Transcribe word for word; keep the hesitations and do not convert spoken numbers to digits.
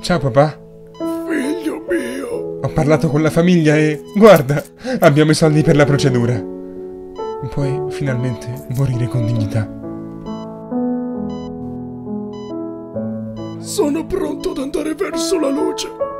Ciao papà. Figlio mio. Ho parlato con la famiglia e... guarda, abbiamo i soldi per la procedura. Puoi finalmente morire con dignità. Sono pronto ad andare verso la luce.